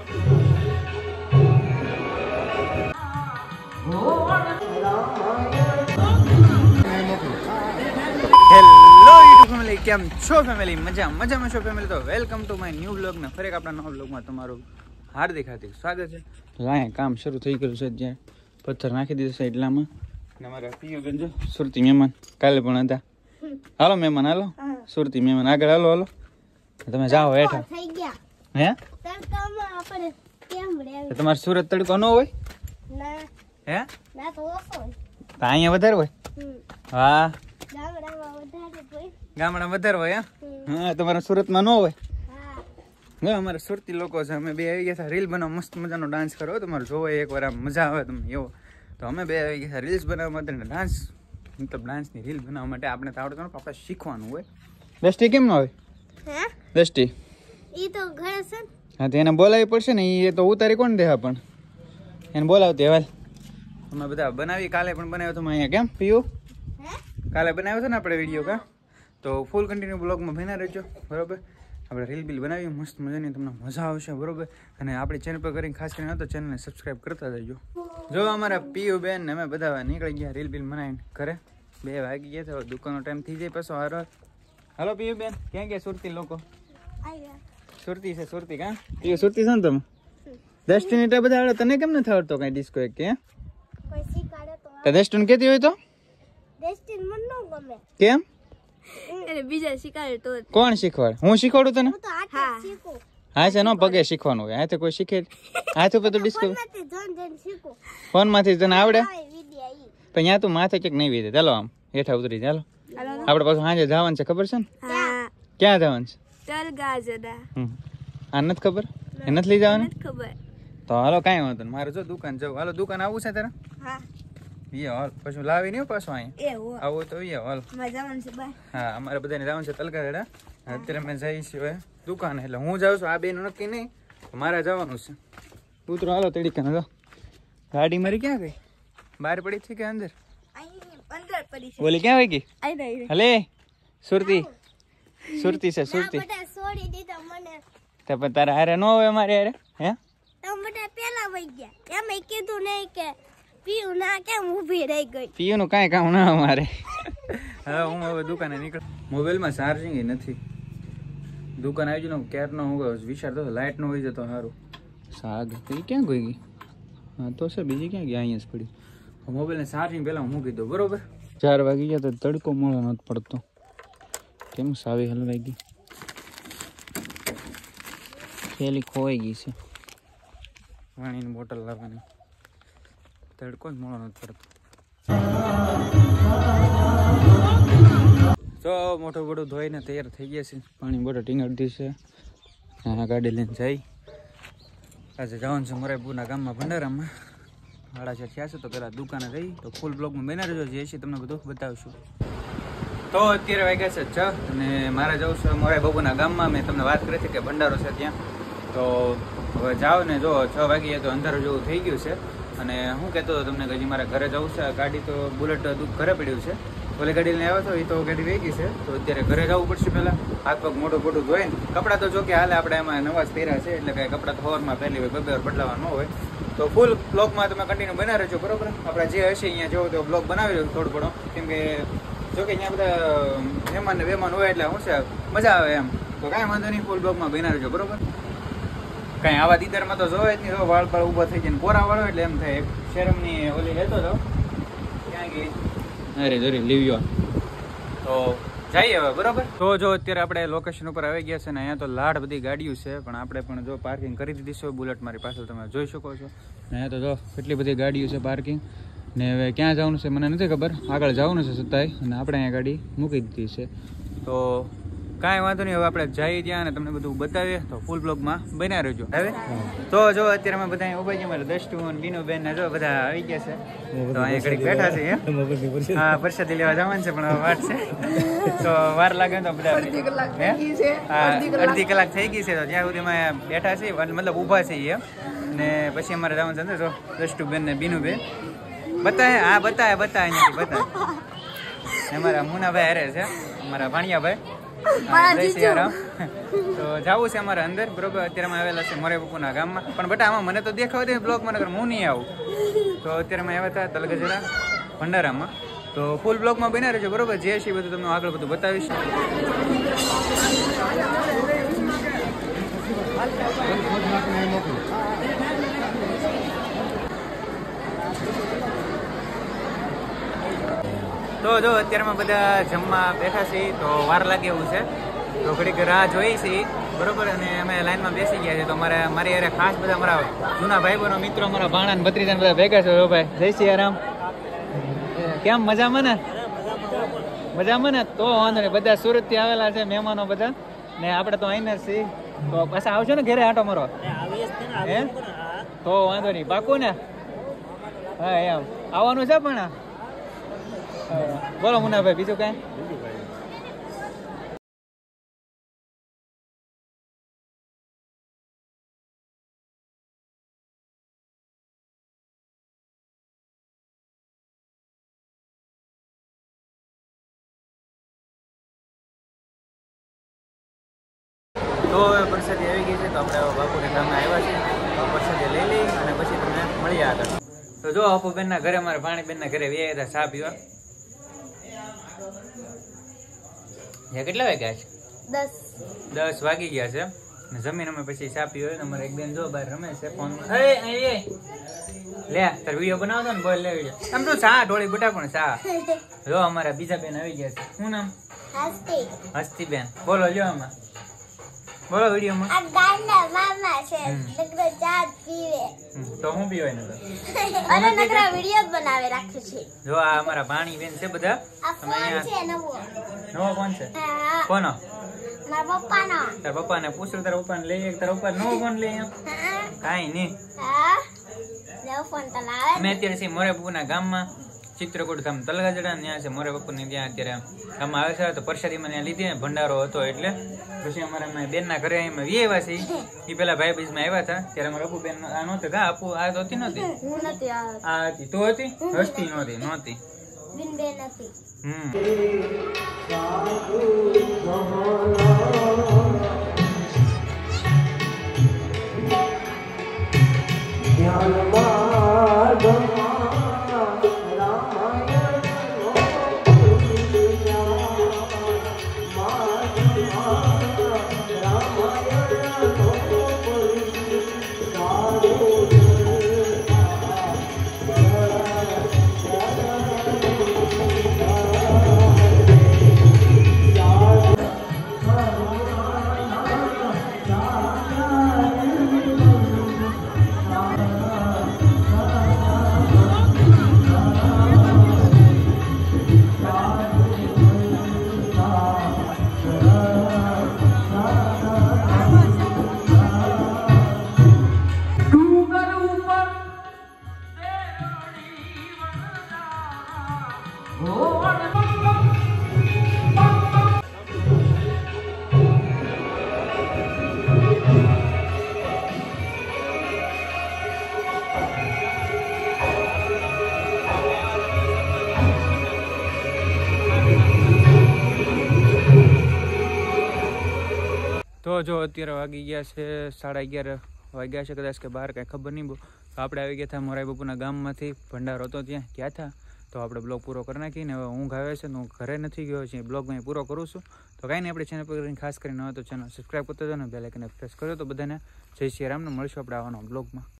Hello YouTube family, કેમ છો family? મજામાં છો ફેમિલી? તો welcome to my new blog ને ફરી આપણા નવા બ્લોગમાં તમારું હાર્દિક સ્વાગત છે. અહીંયા કામ શરૂ થઈ ગયું છે, જ્યાં પથ્થર નાખી દીધો છે એટલામાં. અને અમારા પિયુબેન જો સુરતી મહેમાન કાલે પણ હતા. હાલો મહેમાન, હાલો સુરતી મહેમાન આગળ, હાલો હાલો તમે જાઓ હેઠા. હે તમારે સુરત તડકો ન હોય? હે તો અહીંયા વધારે હોય? હા ગામડા વધારે હોય. હા તમારા સુરતમાં ન હોય? અમારા સુરતી લોકો છે, અમે બે આવી ગયા હતા રીલ બનાવવા. મસ્ત મજાનો ડાન્સ કરો તમારે જોવો એકવાર, આમ મજા આવે તમને એવો. તો અમે બે આવી ગયા રીલ્સ બનાવવા માટે, ડાન્સ મતલબ ડાન્સની રીલ બનાવવા માટે આપણે તો આવડતું આપણે શીખવાનું હોય. દ્રષ્ટિ કેમ ન હોય? દ્રષ્ટિ હા તો એને બોલાવી પડશે ને, એ તો ઉતારી કોણ દે? પણ એને બોલાવતી હવે અમે બધા બનાવી. કાલે પણ બનાવ્યો હતો અહીંયા. કેમ પીયું? કાલે બનાવ્યો હતો ને આપણે વિડીયો કા? તો ફૂલ કન્ટિન્યુ બ્લોગમાં બના રહેજો બરોબર. આપણે રીલ બિલ બનાવી મસ્ત મજાની, તમને મજા આવશે બરોબર. અને આપણી ચેનલ પર કરીને ખાસ કરીને તો ચેનલને સબસ્ક્રાઈબ કરતા જજો. જો અમારા પીયુ બેન ને અમે બધા નીકળી ગયા રીલ બિલ બનાવીને ઘરે. 2 વાગી ગયા તો દુકાનનો ટાઈમ થઈ જાય પાછો. હાલો પીયુ બેન, ક્યાં ગયા સુરતી લોકો? સુરતી છે સુરતી કા? પીયુ સુરતી છે ને તમે? ડેસ્ટિની ટા બધા આવડે, તને કેમ નથી આવડતો કઈ ડિસ્કો એક? કે તો ડેસ્ટિન કેતી હોય તો કેમ? બીજા શીખવાડે તો કોણ શીખવાડે? હું શીખવાડું તને? હા છે, નો પગે શીખવાનું હોય. હાથે કોઈ શીખે? હાથ ઉપર તો ડિસ્કો ફોન માંથી તને આવડે? પણ ત્યાં તું માથે ક્યાંક નહીં વીધે. ચાલો આમ હેઠા ઉતરી ચાલો. આપડે પાછું સાંજે જવાનું છે, ખબર છે ને? ક્યાં જવાનું છે? આ નથી ખબર? એ નથી લઈ જવાનું? તો હાલો કઈ વાંધો નહીં, મારે જો દુકાન જવું. હાલો દુકાન આવું છે તારે? હાલ પછી લાવી નહીં પાછું અહીંયા આવું તો હાલ. હા અમારે બધાને જવાનું છે તલકારેડા. અત્યારે અમે જઈએ છીએ દુકાન. એટલે હું જાઉં છું, આ બેનું નક્કી નહીં, મારે જવાનું છે. ઉતરો હાલો તડીકા જો. ગાડી મારી ક્યાં ગઈ? બહાર પડી છે કે અંદર? બોલી ક્યાં વહી ગઈ? હલે સુરતી સુરતી છે સુરતી. તારા હારે ન હોય અમારે હારે? હે પેલા વહી ગયા એમ કીધું નહીં કે પીયું ના કેમ ઊભી રહી ગઈ? પીયું નું કાંઈ કામ ના અમારે. હવે હું હવે દુકાને નીકળ. મોબાઈલમાં ચાર્જિંગ નથી. દુકાન આવી ગયું ક્યાર નો હું વિચારતો લાઇટ નો હોય જતો સારું. સાગ ક્યાં ગઈ ગઈ? હા તો છે, બીજી ક્યાં ગઈ? અહીંયા જ પડી. મોબાઈલને ચાર્જિંગ પહેલા હું મૂકી દઉં બરોબર. 4 વાગી ગયા તો તડકો મોડો નથી પડતો. કેમ સાવી હલવાઈ ગઈ? થેલી ખોવાઈ ગઈ છે. પાણીની બોટલ લાવવાની. તડકો જ મોડો નથી પડતો. તો મોટું બધું ધોઈને તૈયાર થઈ ગયા છે. પાણી બોટલ ટીંગાડી છે. હા ગાડી લઈને જાય. આજે જવાનું છે મોરાઈપુરના ગામમાં ભંડારામાં. 6:30 થયા છે. તો પેલા દુકાને જઈ તો ફૂલ બ્લોગમાં બના રહેજો, જે છે તમને બધું બતાવશું. તો અત્યારે વાગ્યા છે 6 અને મારે જવું છે મોરાઈ બાબુના ગામમાં. મેં તમને વાત કરી હતી કે ભંડારો છે ત્યાં. તો હવે જાઓ ને જો 6 વાગી જાય તો અંધારું જેવું થઈ ગયું છે. અને હું કહેતો હતો તમને કે હજી મારે ઘરે જવું છે. ગાડી તો બુલેટ દૂધ ઘરે પડ્યું છે. ઓલી ગાડી લઈને આવ્યો હતો એ તો ગાડી વહી ગઈ છે. તો અત્યારે ઘરે જવું પડશે. પહેલાં હાથ પગ મોટું મોટું ધોઈને કપડાં તો જો કે હાલે આપણે એમાં નવા જ પહેર્યા છે, એટલે કાંઈ કપડાં તો સવારમાં પહેલી હોય, 2 વાર બદલાવા ન હોય. તો ફૂલ બ્લોગમાં તમે કન્ટિન્યુ બના રહેજો બરોબર. આપણે જે હશે અહીંયા જોવો તો બ્લોગ બનાવી રહ્યો થોડો ઘણો, કેમ કે જો કે અહીંયા બધા મહેમાન ને બેમાન હોય એટલે શું છે મજા આવે એમ. તો કાંઈ વાંધો નહીં, ફૂલ બ્લોગમાં બના રહેજો બરોબર. કાંઈ આવા દીદારમાં તો જોવે જ નહીં. વાળ પાળ ઊભા થઈ જાય કોરા વાળો એટલે એમ થાય. એક શેરમની ઓલી લેતો હતો, ક્યાં ગઈ? અરે જરી લીવ્યો. તો જઈએ હવે બરોબર. તો જો અત્યારે આપણે લોકેશન ઉપર આવી ગયા છે ને અહીંયા તો લાડ બધી ગાડીઓ છે, પણ આપણે પણ જો પાર્કિંગ કરી દીધી છે. બુલેટ મારી પાછળ તમે જોઈ શકો છો. અહીંયા તો જો કેટલી બધી ગાડીઓ છે પાર્કિંગ. ને હવે ક્યાં જવાનું છે મને નથી ખબર, આગળ જવાનું છે છતાંય. અને આપણે અહીંયા ગાડી મૂકી દીધી છે. તો કાંઈ વાંધો નહીં, હવે આપણે જઈએ ત્યાં અને તમને બધું બતાવીએ. તો ફૂલ બ્લોગમાં બન્યા રહેજો. હવે તો જો અત્યારે અમે બધા ઉભા છીએ. મારે દસ્ટુ અને બીનુ બેન ને જો બધા આવી ગયા છે. તો અહીંયા ઘડીક બેઠા છે. હા પ્રસાદી લેવા જવાનું છે, પણ વાત છે તો વાર લાગે તો બધા અડધી કલાક થઈ ગઈ છે. તો ત્યાં સુધી અમે બેઠા છીએ, મતલબ ઊભા છીએ. ને પછી અમારે જવાનું છે જો દસ્ટુ બેન ને બીનુ બેન બતાવે. હા બતાવે અહીંયાથી બતાવે. અમારા મુનાભાઈ હારે છે, અમારા ભાણિયાભાઈ. જય સિયારામ. તો જવું છે અમારે અંદર બરોબર. અત્યારે અમે આવેલા છે મોરાઈ બાપુના ગામમાં. પણ બટા આમાં મને તો દેખાવ દે બ્લોગમાં, નગર હું નહીં આવું. તો અત્યારે અમે આવ્યા હતા તલગજરા ભંડારામાં. તો ફૂલ બ્લોગમાં બન્યા રહેજો બરોબર. જે છે બધું તમને આગળ બધું બતાવીશ. તો જો અત્યારમાં બધા જમવા બેઠા છે. તો વાર લાગે એવું છે. તો ઘડીક રાહ જોઈ છે બરોબર. અને અમે લાઈનમાં બેસી ગયા છે. તો મારી યારે ખાસ બધા મારા જૂના ભાઈ બહેનો મિત્રો, મારા ભાણા ને ભત્રીજા બધા ભેગા છે. ભાઈ જય સિયારામ. કેમ મજામાં ને? મજામાં ને? તો વાંધો નહીં. બધા સુરત થી આવેલા છે મહેમાનો બધા. ને આપણે તો અહીં જ છીએ. તો પાછા આવશો ને ઘરે આંટો મારો? હે તો વાંધો નહીં. પાકું ને? હા એમ આવવાનું છે. પણ બોલો મુન્નાભાઈ, બીજું કઈ? તો પ્રસાદી આવી ગઈ છે. તો આપણે બાપુને ગામે આવ્યા છે. તો પ્રસાદી લઈ લઈ અને પછી તમને મળીએ આગળ. તો જો અપુબેન ના ઘરે, મારા ભાણીબેન ના ઘરે વ્યાયા હતા ચા પીવા. કેટલા વાગ્યા છે? 10 વાગી ગયા છે. જમીન અમે પછી ચા પીવો. અમારે એક બેન જો બહાર રમે છે ફોન. લે તાર વિડીયો બનાવતો ને બોલ લે વિડીયો. આમ તો ચા ઢોળી બટા પણ ચા. જો અમારા બીજા બેન આવી ગયા છે. શું નામ? હસ્તી બેન. બોલો લ્યો આમાં બોલો વિડીયોમાં. આ ગાંડા મામા છે નકરો ચા પીવે. તો હું પીવાય ને અને નકરા વિડિયો બનાવે રાખે છે. જો આ અમારા ભાણી બેન છે બધા. આ ફોન છે નવો ફોન છે. હા કોનો? મારા પપ્પાનો. તાર પપ્પાને પૂછ્યું, તારા પપ્પાને લઈ એક તારા પપ્પા નવો ફોન લઈ એમ કાઈ નહીં. હા નવો ફોન તો લાવે. અમે અત્યારે છીએ મોરે બાપુના ગામમાં, ચિત્રકૂટ ગામ તલગાજડા. ત્યાં છે મોરે બાપુની ત્યાં અત્યારે ગામમાં આવે છે. તો પ્રસાદીમાં ત્યાં લીધી ભંડારો હતો એટલે પછી અમારા બેનના ઘરે અમે આવ્યા છીએ. એ પેલા ભાઈ બીજમાં આવ્યા હતા ત્યારે અમારા અપુ બેન આ નહોતી. કા અપુ આ તો હતી નહોતી? હું નથી આ હતી. તું હતી? હસ્તી નહોતી. બિન બે નથી. તો જો અત્યારે વાગી ગયા છે 11:30 વાગ્યા છે કદાચ કે 12, કાંઈ ખબર નહીં બહુ. તો આપણે આવી ગયા હતા મોરાઈ બાપુના ગામમાંથી. ભંડારો હતો ત્યાં ગયા હતા. તો આપણે બ્લોગ પૂરો કરી નાખીને હવે ઊંઘ આવે છે. હું ઘરે નથી ગયો છે, બ્લોગ મેં પૂરો કરું છું. તો કાંઈ નહીં, આપણે ચેનલ પર ખાસ કરીને હોય તો ચેનલ સબસ્ક્રાઈબ કરતો હતો ને બેલ આઇકન પ્રેસ કર્યો. તો બધાને જય સિયારામને. મળશું આપણે આવવાનો બ્લોગમાં.